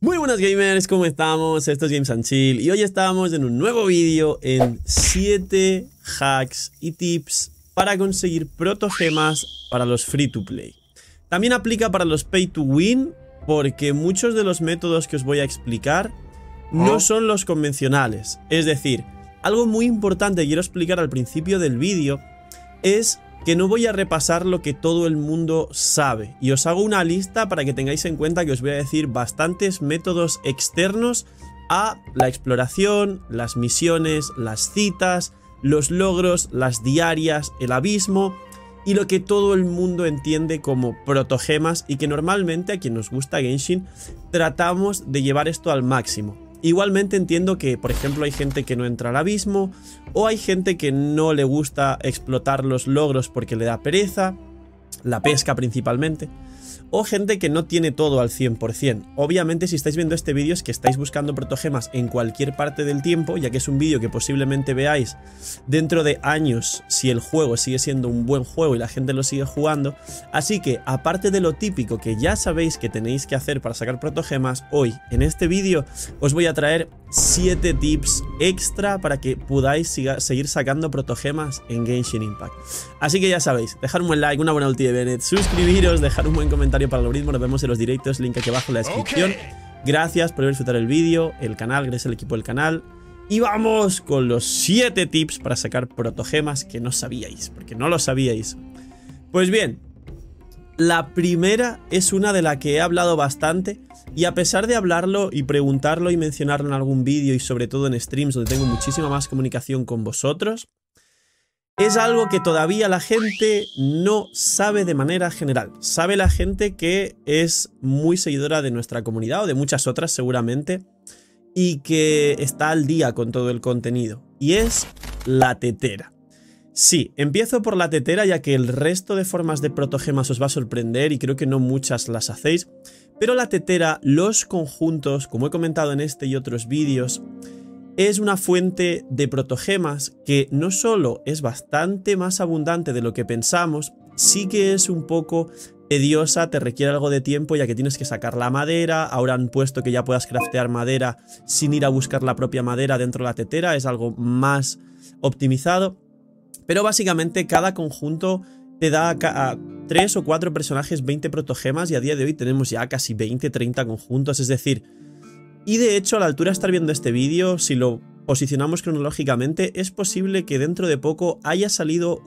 Muy buenas gamers, ¿cómo estamos? Esto es Games and Chill y hoy estamos en un nuevo vídeo en 7 hacks y tips para conseguir protogemas para los free to play. También aplica para los pay to win porque muchos de los métodos que os voy a explicar no son los convencionales. Es decir, algo muy importante que quiero explicar al principio del vídeo es que no voy a repasar lo que todo el mundo sabe y os hago una lista para que tengáis en cuenta que os voy a decir bastantes métodos externos a la exploración, las misiones, las citas, los logros, las diarias, el abismo y lo que todo el mundo entiende como protogemas y que normalmente a quien nos gusta Genshin tratamos de llevar esto al máximo. Igualmente entiendo que, por ejemplo, hay gente que no entra al abismo o hay gente que no le gusta explotar los logros porque le da pereza, la pesca principalmente, o gente que no tiene todo al 100%. Obviamente, si estáis viendo este vídeo es que estáis buscando protogemas en cualquier parte del tiempo, ya que es un vídeo que posiblemente veáis dentro de años si el juego sigue siendo un buen juego y la gente lo sigue jugando. Así que, aparte de lo típico que ya sabéis que tenéis que hacer para sacar protogemas, hoy en este vídeo os voy a traer 7 tips extra para que podáis seguir sacando protogemas en Genshin Impact. Así que ya sabéis, dejar un buen like, una buena ulti de Bennett, suscribiros, dejar un buen comentario para el algoritmo, nos vemos en los directos, link aquí abajo en la descripción. Gracias por disfrutar el vídeo, el canal, gracias al equipo del canal. Y vamos con los 7 tips para sacar protogemas que no sabíais, porque no lo sabíais. Pues bien, la primera es una de la que he hablado bastante y a pesar de hablarlo y preguntarlo y mencionarlo en algún vídeo y sobre todo en streams donde tengo muchísima más comunicación con vosotros, es algo que todavía la gente no sabe de manera general. Sabe la gente que es muy seguidora de nuestra comunidad o de muchas otras seguramente y que está al día con todo el contenido y es la tetera. Sí, empiezo por la tetera ya que el resto de formas de protogemas os va a sorprender y creo que no muchas las hacéis, pero la tetera, los conjuntos, como he comentado en este y otros vídeos, es una fuente de protogemas que no solo es bastante más abundante de lo que pensamos, sí que es un poco tediosa, te requiere algo de tiempo ya que tienes que sacar la madera. Ahora han puesto que ya puedas craftear madera sin ir a buscar la propia madera dentro de la tetera, es algo más optimizado. Pero básicamente cada conjunto te da a 3 o 4 personajes 20 protogemas y a día de hoy tenemos ya casi 20-30 conjuntos, es decir, y de hecho a la altura de estar viendo este vídeo, si lo posicionamos cronológicamente, es posible que dentro de poco haya salido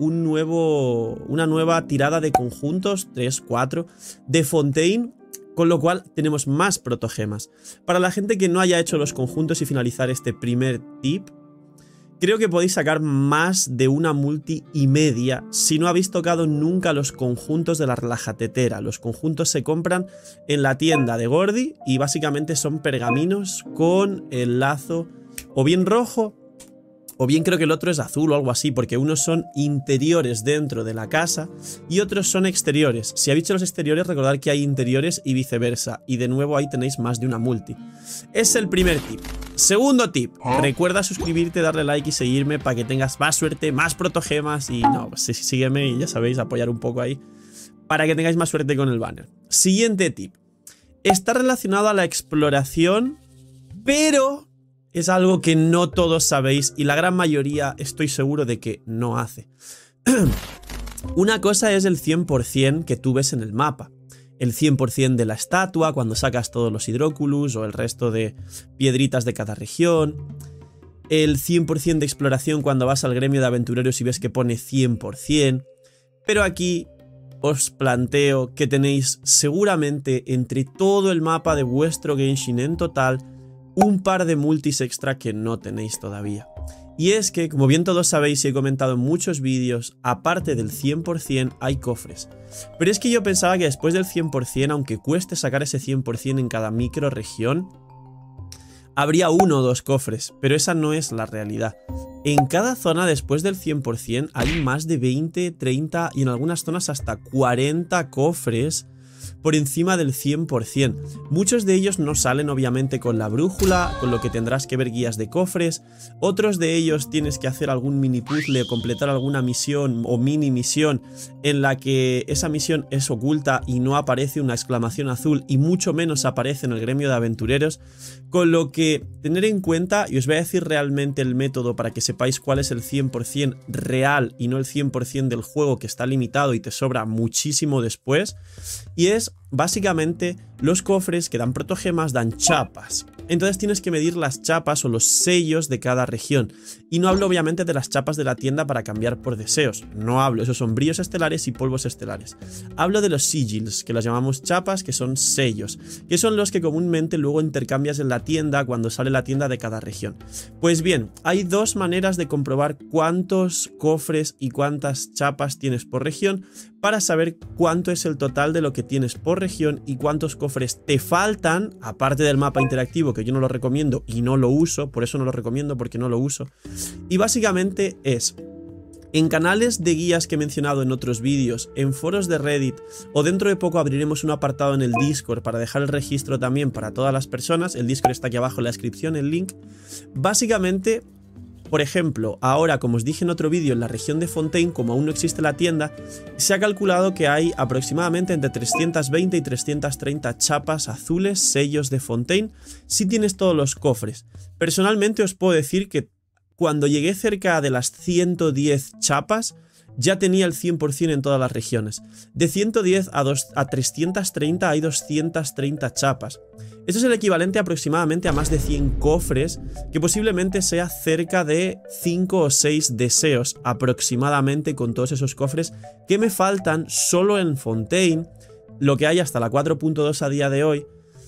una nueva tirada de conjuntos, 3-4, de Fontaine, con lo cual tenemos más protogemas. Para la gente que no haya hecho los conjuntos y finalizar este primer tip, creo que podéis sacar más de una multi y media si no habéis tocado nunca los conjuntos de la relajatetera. Los conjuntos se compran en la tienda de Gordy y básicamente son pergaminos con el lazo o bien rojo o bien creo que el otro es azul o algo así, porque unos son interiores dentro de la casa y otros son exteriores. Si habéis hecho los exteriores, recordad que hay interiores y viceversa. Y de nuevo ahí tenéis más de una multi. Es el primer tip. Segundo tip, recuerda suscribirte, darle like y seguirme para que tengas más suerte, más protogemas y no, pues sígueme y ya sabéis, apoyar un poco ahí para que tengáis más suerte con el banner. Siguiente tip, está relacionado a la exploración, pero es algo que no todos sabéis y la gran mayoría estoy seguro de que no hace. Una cosa es el 100% que tú ves en el mapa. El 100% de la estatua cuando sacas todos los hidróculus o el resto de piedritas de cada región. El 100% de exploración cuando vas al gremio de aventureros y ves que pone 100%. Pero aquí os planteo que tenéis seguramente entre todo el mapa de vuestro Genshin en total un par de multis extra que no tenéis todavía. Y es que, como bien todos sabéis y he comentado en muchos vídeos, aparte del 100% hay cofres. Pero es que yo pensaba que después del 100%, aunque cueste sacar ese 100% en cada microregión, habría 1 o 2 cofres, pero esa no es la realidad. En cada zona después del 100% hay más de 20, 30 y en algunas zonas hasta 40 cofres por encima del 100%. Muchos de ellos no salen obviamente con la brújula, con lo que tendrás que ver guías de cofres. Otros de ellos tienes que hacer algún mini puzzle o completar alguna misión o mini misión en la que esa misión es oculta y no aparece una exclamación azul y mucho menos aparece en el gremio de aventureros, con lo que tener en cuenta, y os voy a decir realmente el método para que sepáis cuál es el 100% real y no el 100% del juego que está limitado y te sobra muchísimo después, y es básicamente los cofres que dan protogemas dan chapas. Entonces tienes que medir las chapas o los sellos de cada región. Y no hablo obviamente de las chapas de la tienda para cambiar por deseos. No hablo, esos son brillos estelares y polvos estelares. Hablo de los sigils, que las llamamos chapas, que son sellos, que son los que comúnmente luego intercambias en la tienda cuando sale la tienda de cada región. Pues bien, hay dos maneras de comprobar cuántos cofres y cuántas chapas tienes por región para saber cuánto es el total de lo que tienes por región y cuántos cofres te faltan, aparte del mapa interactivo, que yo no lo recomiendo y no lo uso, por eso no lo recomiendo, porque no lo uso. Y básicamente es, en canales de guías que he mencionado en otros vídeos, en foros de Reddit, o dentro de poco abriremos un apartado en el Discord para dejar el registro también para todas las personas. El Discord está aquí abajo en la descripción, el link. Básicamente, por ejemplo, ahora, como os dije en otro vídeo, en la región de Fontaine, como aún no existe la tienda, se ha calculado que hay aproximadamente entre 320 y 330 chapas azules, sellos de Fontaine, si tienes todos los cofres. Personalmente os puedo decir que cuando llegué cerca de las 110 chapas, ya tenía el 100% en todas las regiones. De 110 a 330 hay 230 chapas. Esto es el equivalente aproximadamente a más de 100 cofres, que posiblemente sea cerca de 5 o 6 deseos aproximadamente con todos esos cofres que me faltan solo en Fontaine, lo que hay hasta la 4.2 a día de hoy,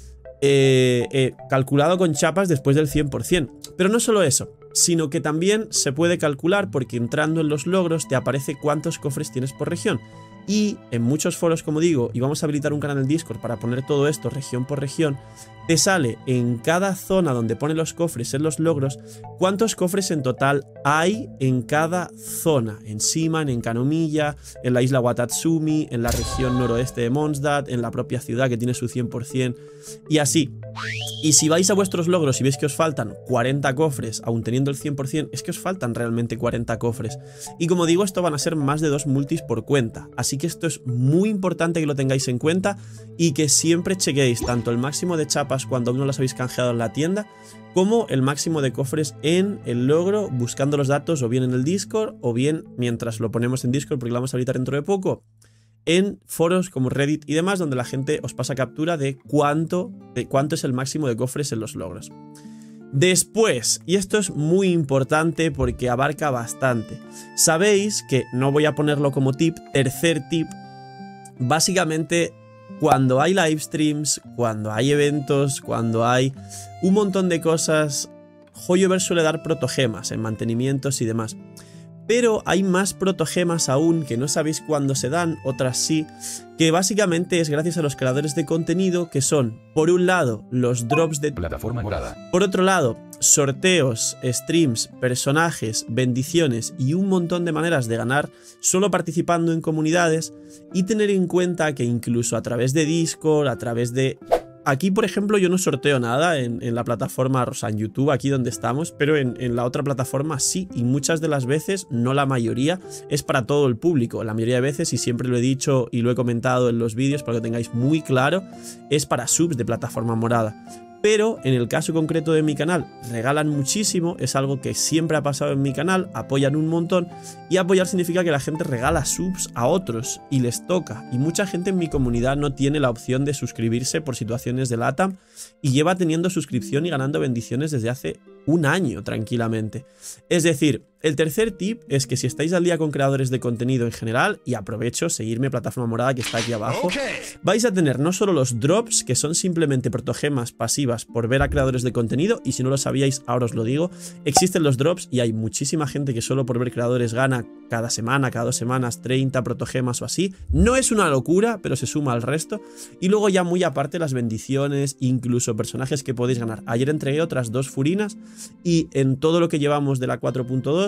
calculado con chapas después del 100%. Pero no solo eso, sino que también se puede calcular porque entrando en los logros te aparece cuántos cofres tienes por región. Y en muchos foros, como digo, y vamos a habilitar un canal en Discord para poner todo esto región por región, te sale en cada zona donde pone los cofres en los logros cuántos cofres en total hay en cada zona. En Siman, en Kanomiya, en la isla Watatsumi, en la región noroeste de Mondstadt, en la propia ciudad que tiene su 100%, y así. Y si vais a vuestros logros y veis que os faltan 40 cofres, aún teniendo el 100%, es que os faltan realmente 40 cofres. Y como digo, esto van a ser más de 2 multis por cuenta. Así que esto es muy importante que lo tengáis en cuenta y que siempre chequéis tanto el máximo de chapas cuando aún no las habéis canjeado en la tienda, como el máximo de cofres en el logro, buscando los datos o bien en el Discord o bien mientras lo ponemos en Discord, porque lo vamos a habilitar dentro de poco, en foros como Reddit y demás, donde la gente os pasa captura de cuánto es el máximo de cofres en los logros. Después, y esto es muy importante porque abarca bastante, sabéis que, no voy a ponerlo como tip, tercer tip, básicamente cuando hay live streams, cuando hay eventos, cuando hay un montón de cosas, Hoyoverse suele dar protogemas en mantenimientos y demás. Pero hay más protogemas aún que no sabéis cuándo se dan, otras sí, que básicamente es gracias a los creadores de contenido, que son, por un lado, los drops de plataforma morada. Por otro lado, sorteos, streams, personajes, bendiciones y un montón de maneras de ganar solo participando en comunidades, y tener en cuenta que incluso a través de Discord, a través de... Aquí, por ejemplo, yo no sorteo nada en la plataforma, o sea, en YouTube, aquí donde estamos, pero en la otra plataforma sí, y muchas de las veces, no la mayoría, es para todo el público. La mayoría de veces, y siempre lo he dicho y lo he comentado en los vídeos para que lo tengáis muy claro, es para subs de plataforma morada. Pero en el caso concreto de mi canal, regalan muchísimo, es algo que siempre ha pasado en mi canal, apoyan un montón, y apoyar significa que la gente regala subs a otros y les toca, y mucha gente en mi comunidad no tiene la opción de suscribirse por situaciones de LATAM y lleva teniendo suscripción y ganando bendiciones desde hace un año tranquilamente. Es decir, el tercer tip es que si estáis al día con creadores de contenido en general, y aprovecho seguirme plataforma morada que está aquí abajo, vais a tener no solo los drops, que son simplemente protogemas pasivas por ver a creadores de contenido, y si no lo sabíais ahora os lo digo, existen los drops y hay muchísima gente que solo por ver creadores gana cada semana, cada 2 semanas 30 protogemas o así. No es una locura, pero se suma al resto. Y luego ya muy aparte las bendiciones, incluso personajes que podéis ganar. Ayer entregué otras 2 furinas y en todo lo que llevamos de la 4.2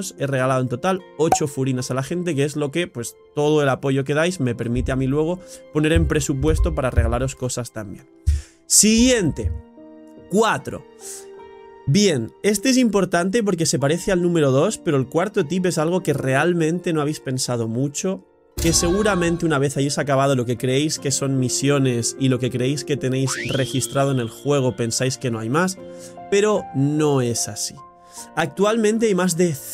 premios, he regalado en total 8 furinas a la gente, que es lo que, pues, todo el apoyo que dais me permite a mí luego poner en presupuesto para regalaros cosas también. Siguiente, 4. Bien, este es importante porque se parece al número 2, pero el cuarto tip es algo que realmente no habéis pensado mucho, que seguramente una vez hayáis acabado lo que creéis que son misiones y lo que creéis que tenéis registrado en el juego pensáis que no hay más, pero no es así. Actualmente hay más de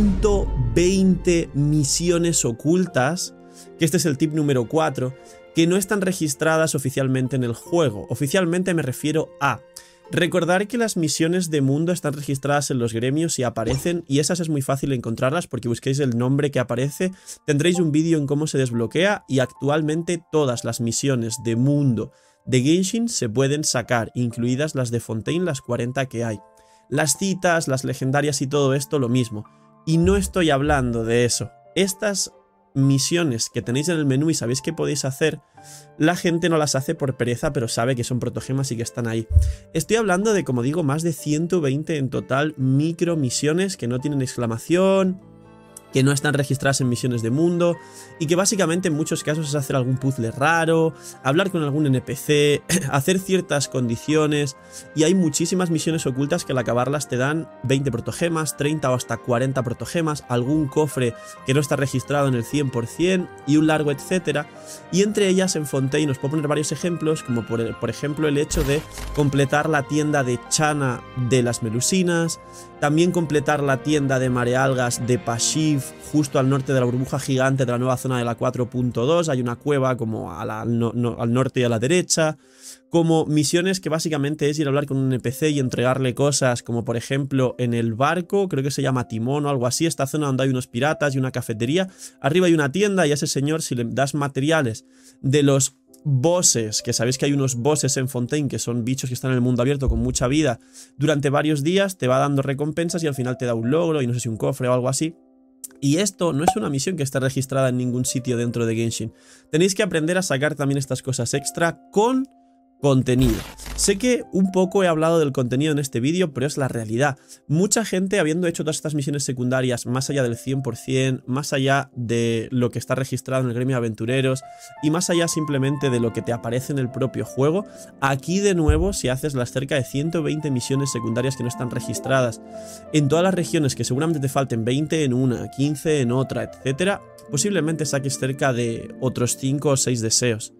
120 misiones ocultas, que este es el tip número 4, que no están registradas oficialmente en el juego. Oficialmente me refiero a recordar que las misiones de mundo están registradas en los gremios y aparecen, y esas es muy fácil encontrarlas porque busquéis el nombre que aparece, tendréis un vídeo en cómo se desbloquea, y actualmente todas las misiones de mundo de Genshin se pueden sacar, incluidas las de Fontaine, las 40 que hay. Las citas, las legendarias y todo esto lo mismo. Y no estoy hablando de eso. Estas misiones que tenéis en el menú y sabéis que podéis hacer, la gente no las hace por pereza, pero sabe que son protogemas y que están ahí. Estoy hablando de, como digo, más de 120 en total micro misiones que no tienen exclamación, que no están registradas en misiones de mundo, y que básicamente en muchos casos es hacer algún puzzle raro, hablar con algún NPC, hacer ciertas condiciones, y hay muchísimas misiones ocultas que al acabarlas te dan 20 protogemas, 30 o hasta 40 protogemas, algún cofre que no está registrado en el 100% y un largo etcétera, y entre ellas en Fontaine os puedo poner varios ejemplos, como por ejemplo el hecho de completar la tienda de Chana de las Melusinas, también completar la tienda de Marealgas de Pashiv, justo al norte de la burbuja gigante de la nueva zona de la 4.2, hay una cueva como al norte y a la derecha, como misiones que básicamente es ir a hablar con un NPC y entregarle cosas, como por ejemplo en el barco, creo que se llama Timón o algo así, esta zona donde hay unos piratas y una cafetería, arriba hay una tienda y a ese señor, si le das materiales de los bosses, que sabéis que hay unos bosses en Fontaine que son bichos que están en el mundo abierto con mucha vida, durante varios días te va dando recompensas y al final te da un logro y no sé si un cofre o algo así. Y esto no es una misión que está registrada en ningún sitio dentro de Genshin. Tenéis que aprender a sacar también estas cosas extra con contenido. Sé que un poco he hablado del contenido en este vídeo, pero es la realidad. Mucha gente, habiendo hecho todas estas misiones secundarias más allá del 100%, más allá de lo que está registrado en el gremio de aventureros y más allá simplemente de lo que te aparece en el propio juego, aquí de nuevo, si haces las cerca de 120 misiones secundarias que no están registradas en todas las regiones, que seguramente te falten 20 en una, 15 en otra, etcétera, posiblemente saques cerca de otros 5 o 6 deseos.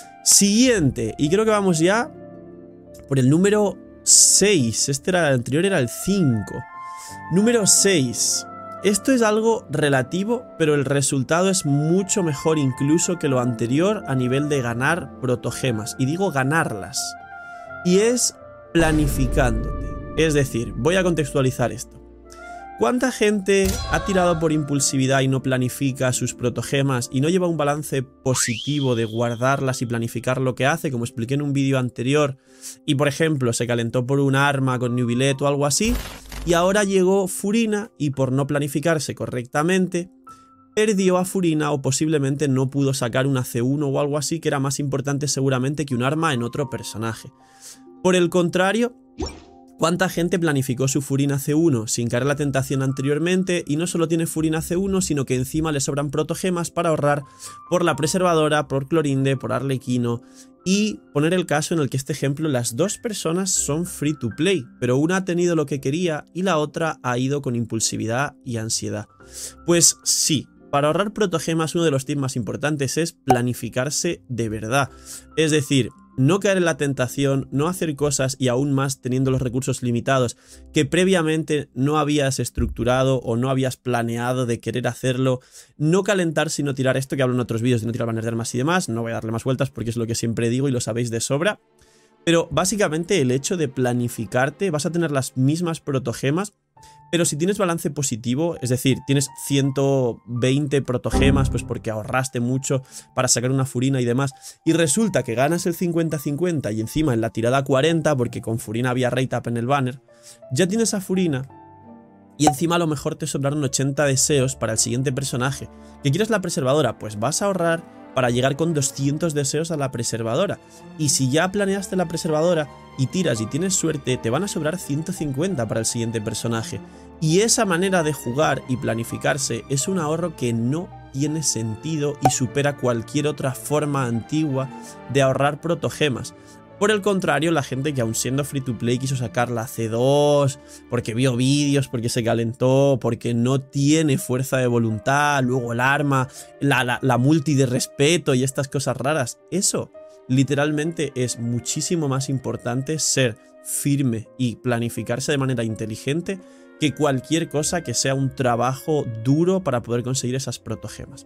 Siguiente, y creo que vamos ya por el número 6, el anterior era el 5. Número 6. Esto es algo relativo, pero el resultado es mucho mejor incluso que lo anterior a nivel de ganar protogemas. Y digo ganarlas. Y es planificándote. Es decir, voy a contextualizar esto. ¿Cuánta gente ha tirado por impulsividad y no planifica sus protogemas y no lleva un balance positivo de guardarlas y planificar lo que hace, como expliqué en un vídeo anterior, y por ejemplo se calentó por un arma con Nubilet o algo así, y ahora llegó Furina y por no planificarse correctamente perdió a Furina o posiblemente no pudo sacar una C1 o algo así, que era más importante seguramente que un arma en otro personaje? Por el contrario, ¿cuánta gente planificó su Furina C1 sin caer en la tentación anteriormente y no solo tiene Furina C1, sino que encima le sobran protogemas para ahorrar por la preservadora, por Clorinde, por Arlequino? Y poner el caso en el que este ejemplo las dos personas son free to play, pero una ha tenido lo que quería y la otra ha ido con impulsividad y ansiedad. Pues sí, para ahorrar protogemas uno de los tips más importantes es planificarse de verdad. Es decir, no caer en la tentación, no hacer cosas y aún más teniendo los recursos limitados que previamente no habías estructurado o no habías planeado de querer hacerlo, no calentar sino tirar esto que hablo en otros vídeos de no tirar banners de armas y demás, no voy a darle más vueltas porque es lo que siempre digo y lo sabéis de sobra, pero básicamente el hecho de planificarte, vas a tener las mismas protogemas, pero si tienes balance positivo, es decir, tienes 120 protogemas, pues porque ahorraste mucho para sacar una Furina y demás, y resulta que ganas el 50-50 y encima en la tirada 40, porque con Furina había rate up en el banner, ya tienes a Furina y encima a lo mejor te sobraron 80 deseos para el siguiente personaje. ¿Que quieres la preservadora? Pues vas a ahorrar para llegar con 200 deseos a la preservadora. Y si ya planeaste la preservadora y tiras y tienes suerte, te van a sobrar 150 para el siguiente personaje. Y esa manera de jugar y planificarse es un ahorro que no tiene sentido y supera cualquier otra forma antigua de ahorrar protogemas. Por el contrario, la gente que aun siendo free to play quiso sacar la C2 porque vio vídeos, porque se calentó, porque no tiene fuerza de voluntad, luego el arma, la multi de respeto y estas cosas raras. Eso literalmente es muchísimo más importante ser firme y planificarse de manera inteligente que cualquier cosa que sea un trabajo duro para poder conseguir esas protogemas.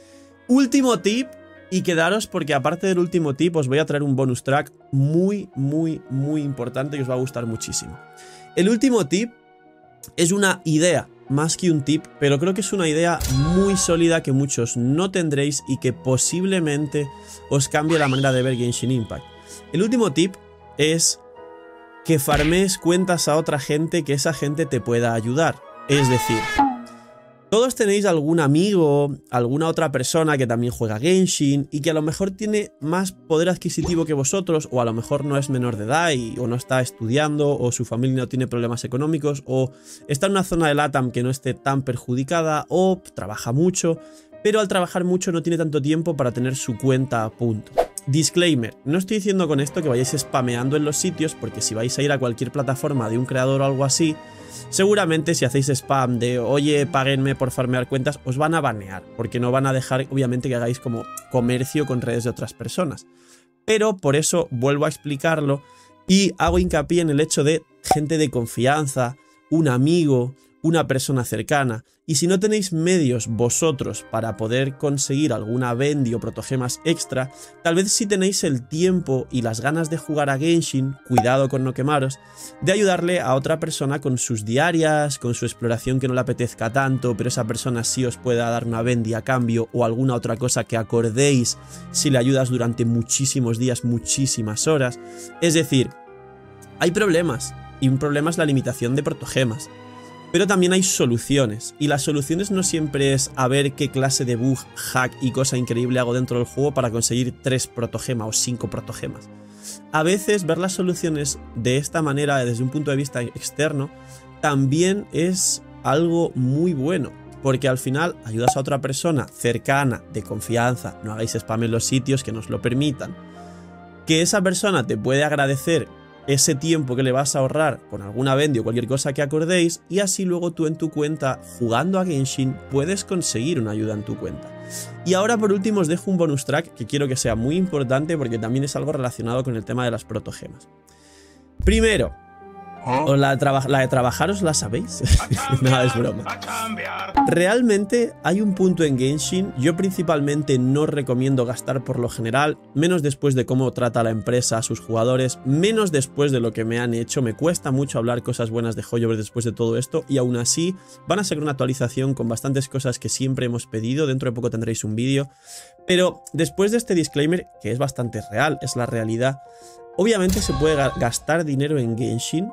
Último tip. Y quedaros porque aparte del último tip os voy a traer un bonus track muy importante que os va a gustar muchísimo. El último tip es una idea más que un tip, pero creo que es una idea muy sólida que muchos no tendréis y que posiblemente os cambie la manera de ver Genshin Impact. El último tip es que farmees cuentas a otra gente, que esa gente te pueda ayudar. Es decir, todos tenéis algún amigo, alguna otra persona que también juega Genshin y que a lo mejor tiene más poder adquisitivo que vosotros, o a lo mejor no es menor de edad o no está estudiando, o su familia no tiene problemas económicos, o está en una zona de LATAM que no esté tan perjudicada, o trabaja mucho, pero al trabajar mucho no tiene tanto tiempo para tener su cuenta a punto. Disclaimer, no estoy diciendo con esto que vayáis spameando en los sitios, porque si vais a ir a cualquier plataforma de un creador o algo así, seguramente si hacéis spam de oye, páguenme por farmear cuentas, os van a banear, porque no van a dejar obviamente que hagáis como comercio con redes de otras personas. Pero por eso vuelvo a explicarlo y hago hincapié en el hecho de gente de confianza, un amigo, una persona cercana. Y si no tenéis medios vosotros para poder conseguir alguna Bendy o protogemas extra, tal vez si tenéis el tiempo y las ganas de jugar a Genshin, cuidado con no quemaros, de ayudarle a otra persona con sus diarias, con su exploración que no le apetezca tanto, pero esa persona sí os pueda dar una Bendy a cambio o alguna otra cosa que acordéis si le ayudas durante muchísimos días, muchísimas horas. Es decir, hay problemas, y un problema es la limitación de protogemas. Pero también hay soluciones, y las soluciones no siempre es a ver qué clase de bug, hack y cosa increíble hago dentro del juego para conseguir 3 protogemas o 5 protogemas. A veces ver las soluciones de esta manera desde un punto de vista externo también es algo muy bueno, porque al final ayudas a otra persona cercana, de confianza, no hagáis spam en los sitios que nos lo permitan, que esa persona te puede agradecer ese tiempo que le vas a ahorrar con alguna Bendy o cualquier cosa que acordéis, y así luego tú en tu cuenta, jugando a Genshin, puedes conseguir una ayuda en tu cuenta. Y ahora por último os dejo un bonus track que quiero que sea muy importante porque también es algo relacionado con el tema de las protogemas. Primero, la de trabajar os la sabéis. Nada, es broma. Realmente hay un punto en Genshin, yo principalmente no recomiendo gastar por lo general, menos después de cómo trata la empresa a sus jugadores, menos después de lo que me han hecho. Me cuesta mucho hablar cosas buenas de Hoyoverse después de todo esto, y aún así van a sacar una actualización con bastantes cosas que siempre hemos pedido. Dentro de poco tendréis un vídeo, pero después de este disclaimer, que es bastante real, es la realidad, obviamente se puede gastar dinero en Genshin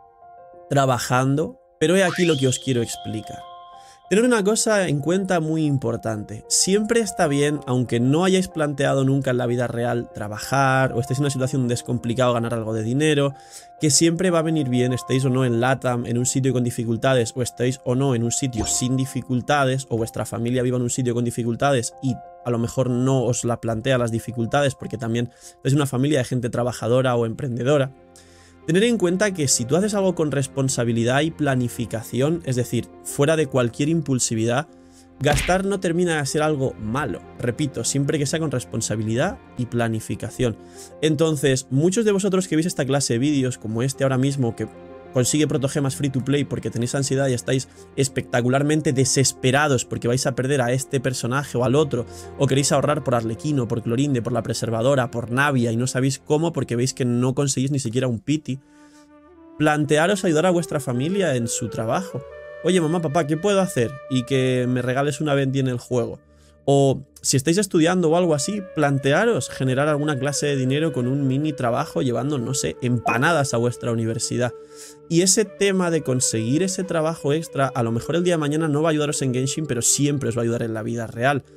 trabajando, pero he aquí lo que os quiero explicar. Tener una cosa en cuenta muy importante: siempre está bien, aunque no hayáis planteado nunca en la vida real trabajar o estéis en una situación donde es complicado ganar algo de dinero, que siempre va a venir bien, estéis o no en LATAM, en un sitio con dificultades, o estéis o no en un sitio sin dificultades, o vuestra familia viva en un sitio con dificultades y a lo mejor no os la plantea las dificultades porque también es una familia de gente trabajadora o emprendedora. Tener en cuenta que si tú haces algo con responsabilidad y planificación, es decir, fuera de cualquier impulsividad, gastar no termina de ser algo malo. Repito, siempre que sea con responsabilidad y planificación. Entonces, muchos de vosotros que veis esta clase de vídeos, como este ahora mismo, que consigue protogemas free to play porque tenéis ansiedad y estáis espectacularmente desesperados porque vais a perder a este personaje o al otro, o queréis ahorrar por Arlequino, por Clorinde, por la preservadora, por Navia y no sabéis cómo porque veis que no conseguís ni siquiera un pity, plantearos ayudar a vuestra familia en su trabajo. Oye, mamá, papá, ¿qué puedo hacer? Y que me regales una Bendy en el juego. O si estáis estudiando o algo así, plantearos generar alguna clase de dinero con un mini trabajo llevando, no sé, empanadas a vuestra universidad. Y ese tema de conseguir ese trabajo extra, a lo mejor el día de mañana no va a ayudaros en Genshin, pero siempre os va a ayudar en la vida real.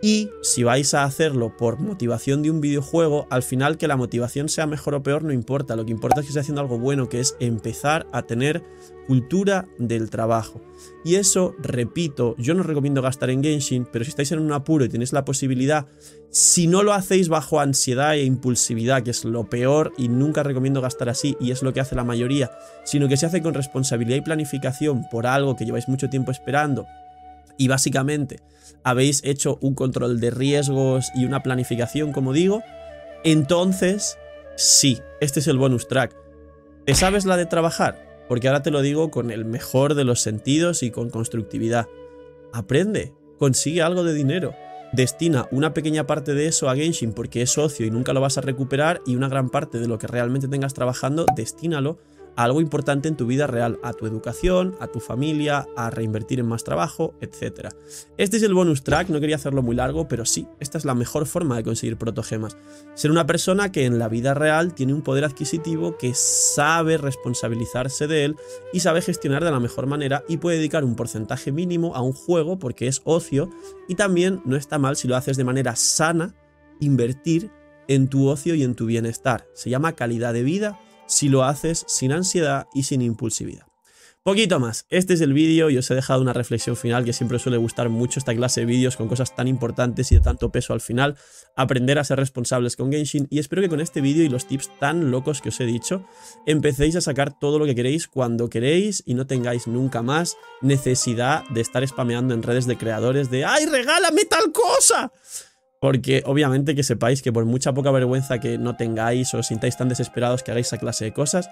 Y si vais a hacerlo por motivación de un videojuego, al final que la motivación sea mejor o peor no importa. Lo que importa es que estés haciendo algo bueno, que es empezar a tener cultura del trabajo. Y eso, repito, yo no os recomiendo gastar en Genshin, pero si estáis en un apuro y tenéis la posibilidad, si no lo hacéis bajo ansiedad e impulsividad, que es lo peor y nunca recomiendo gastar así, y es lo que hace la mayoría, sino que se hace con responsabilidad y planificación por algo que lleváis mucho tiempo esperando, y básicamente habéis hecho un control de riesgos y una planificación, como digo, entonces sí, este es el bonus track. ¿Te sabes la de trabajar? Porque ahora te lo digo con el mejor de los sentidos y con constructividad. Aprende, consigue algo de dinero, destina una pequeña parte de eso a Genshin porque es ocio y nunca lo vas a recuperar, y una gran parte de lo que realmente tengas trabajando, destínalo a algo importante en tu vida real, a tu educación, a tu familia, a reinvertir en más trabajo, etc. Este es el bonus track, no quería hacerlo muy largo, pero sí, esta es la mejor forma de conseguir protogemas. Ser una persona que en la vida real tiene un poder adquisitivo, que sabe responsabilizarse de él y sabe gestionar de la mejor manera, y puede dedicar un porcentaje mínimo a un juego porque es ocio, y también no está mal si lo haces de manera sana, invertir en tu ocio y en tu bienestar. Se llama calidad de vida si lo haces sin ansiedad y sin impulsividad. Poquito más, este es el vídeo y os he dejado una reflexión final, que siempre suele gustar mucho esta clase de vídeos con cosas tan importantes y de tanto peso al final. Aprender a ser responsables con Genshin, y espero que con este vídeo y los tips tan locos que os he dicho empecéis a sacar todo lo que queréis cuando queréis y no tengáis nunca más necesidad de estar spameando en redes de creadores de ¡ay, regálame tal cosa! Porque obviamente que sepáis que por mucha poca vergüenza que no tengáis o os sintáis tan desesperados que hagáis esa clase de cosas,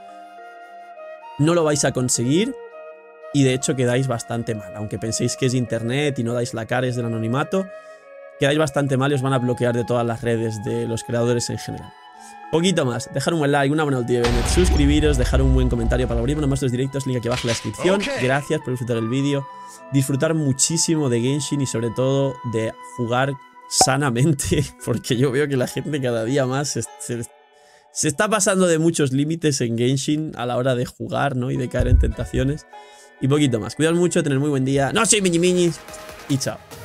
no lo vais a conseguir, y de hecho quedáis bastante mal. Aunque penséis que es internet y no dais la cara, es del anonimato, quedáis bastante mal y os van a bloquear de todas las redes de los creadores en general. Poquito más, dejar un buen like, una buena noticia, suscribiros, dejar un buen comentario para abrir más los directos, link aquí abajo en la descripción. Gracias por disfrutar el vídeo, disfrutar muchísimo de Genshin y sobre todo de jugar sanamente, porque yo veo que la gente cada día más se está pasando de muchos límites en Genshin a la hora de jugar, ¿no? Y de caer en tentaciones. Y poquito más. Cuidad mucho, tener muy buen día. No soy miñi miñis. Y chao.